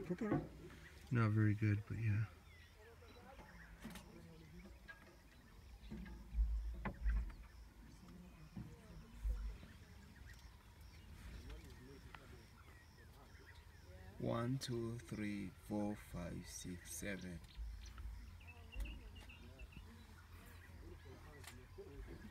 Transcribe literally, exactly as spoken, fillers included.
Not very good, but yeah. One, two, three, four, five, six, seven.